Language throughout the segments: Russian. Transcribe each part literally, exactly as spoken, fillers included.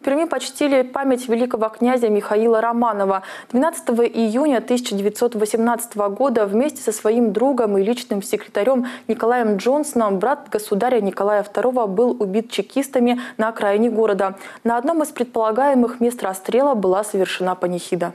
В Перми почтили память великого князя Михаила Романова. двенадцатого июня тысяча девятьсот восемнадцатого года вместе со своим другом и личным секретарем Николаем Джонсоном брат государя Николая второго был убит чекистами на окраине города. На одном из предполагаемых мест расстрела была совершена панихида.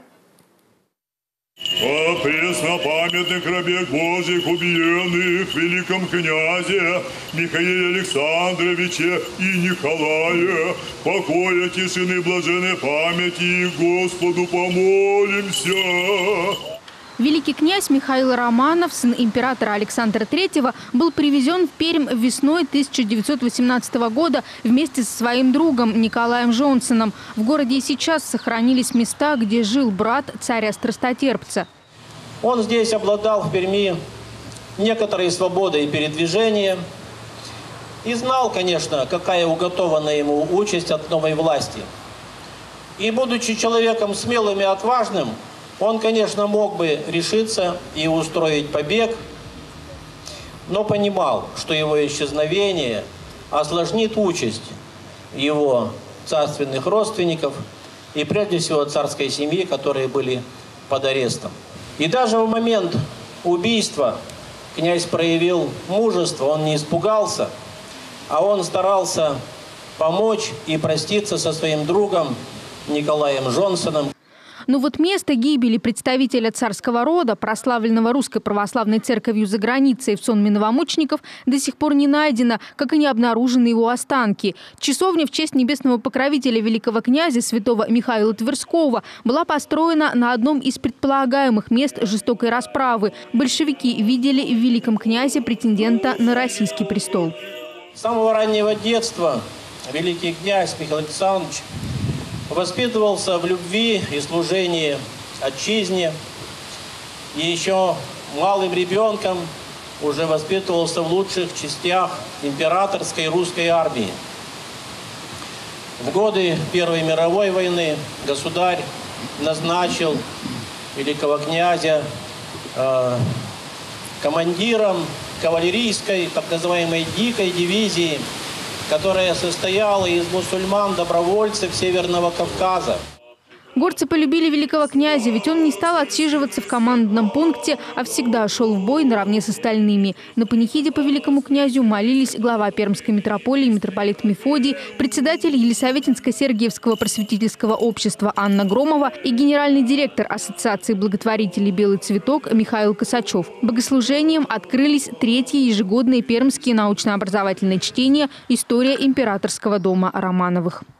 О преснопамятных рабах Божьих, убиенных в великом князе Михаиле Александровиче и Николае, покоя, тишины, блаженной памяти, Господу помолимся. Великий князь Михаил Романов, сын императора Александра третьего, был привезен в Пермь весной тысяча девятьсот восемнадцатого года вместе со своим другом Николаем Джонсоном. В городе и сейчас сохранились места, где жил брат царя-страстотерпца. Он здесь обладал в Перми некоторой свободой передвижения и знал, конечно, какая уготована ему участь от новой власти. И, будучи человеком смелым и отважным, он, конечно, мог бы решиться и устроить побег, но понимал, что его исчезновение осложнит участь его царственных родственников и, прежде всего, царской семьи, которые были под арестом. И даже в момент убийства князь проявил мужество, он не испугался, а он старался помочь и проститься со своим другом Николаем Джонсоном. Но вот место гибели представителя царского рода, прославленного Русской Православной Церковью за границей в сонме новомучеников, до сих пор не найдено, как и не обнаружены его останки. Часовня в честь небесного покровителя великого князя святого Михаила Тверского была построена на одном из предполагаемых мест жестокой расправы. Большевики видели в великом князе претендента на российский престол. С самого раннего детства великий князь Михаил Александрович воспитывался в любви и служении отчизне. И еще малым ребенком уже воспитывался в лучших частях императорской русской армии. В годы Первой мировой войны государь назначил великого князя э, командиром кавалерийской, так называемой дикой дивизии, которая состояла из мусульман-добровольцев Северного Кавказа. Горцы полюбили великого князя, ведь он не стал отсиживаться в командном пункте, а всегда шел в бой наравне с остальными. На панихиде по великому князю молились глава Пермской митрополии митрополит Мефодий, председатель Елисаветинско-Сергиевского просветительского общества Анна Громова и генеральный директор Ассоциации благотворителей «Белый цветок» Михаил Косачев. Богослужением открылись третьи ежегодные пермские научно-образовательные чтения «История императорского дома Романовых».